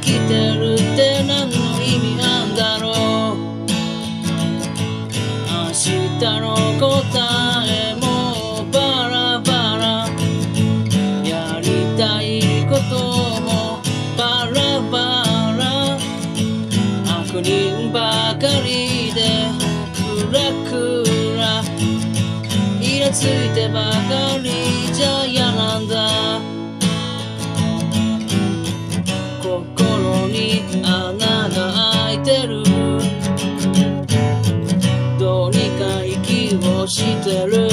きてるって何の意味なんだろう。明日の答えもバラバラ、やりたいこともバラバラ、悪人ばかりでクラクラ、イラついてばかりじゃ嫌なんだ。心に穴が開いてる、どうにか息をしてる。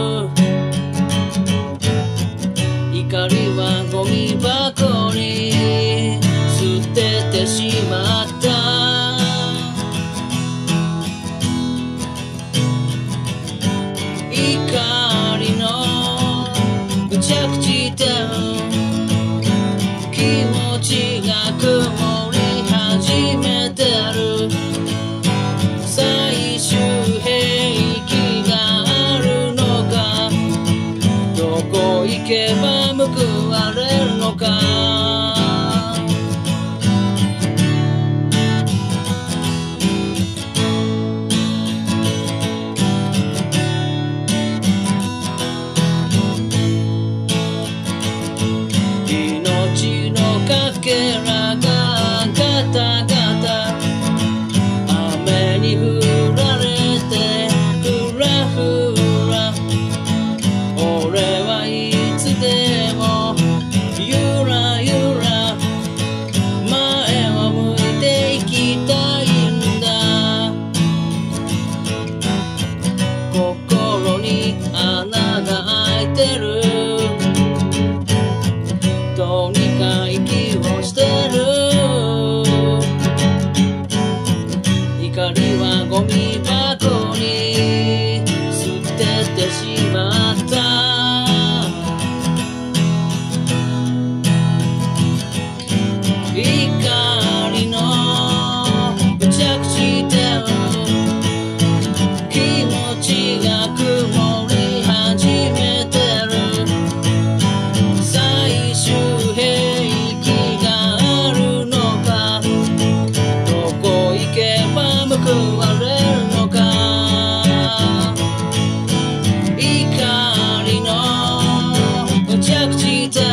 怒りはゴミ箱に捨ててしまった。怒りのぐちゃぐちで気持ちが曇り始めてる。最終兵器があるのか、どこ行けば報われるのか。命のかけらがガタガタ、雨に降られてふらふら、俺はいつでもゆらゆら前を向いていきたいんだ。心に穴が開いてる、どうにか息をしてる。怒りはゴミ箱に捨ててしまった。怒りのぐちゃぐちで気持ちが曇り始めてる。最終兵器があるのか、どこ行けば報われるのか。怒りのぐちゃぐちで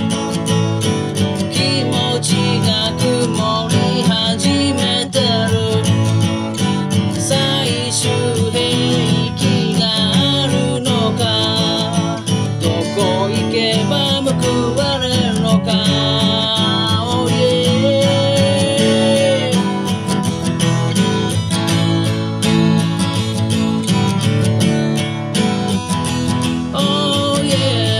気持ちが曇り始めてる。最終兵器があるのか、どこ行けば報われるのか。Oh yeah. Oh yeah.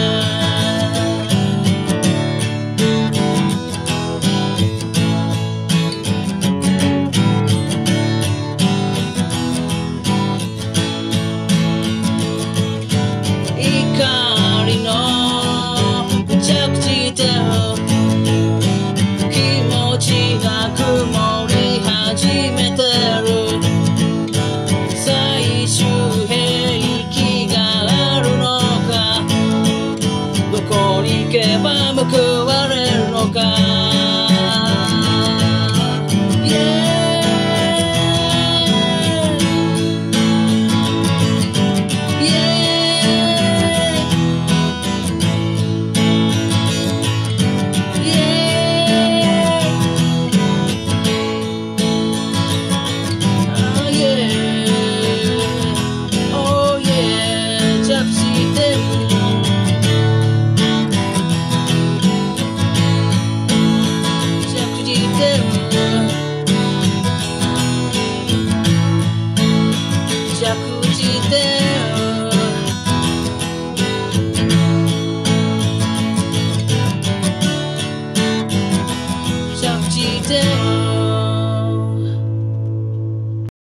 怒りのぐちゃぐちで気持ちが曇り始めてる。最終兵器があるのか、どこに行けば報われるのか。Yeah.着地点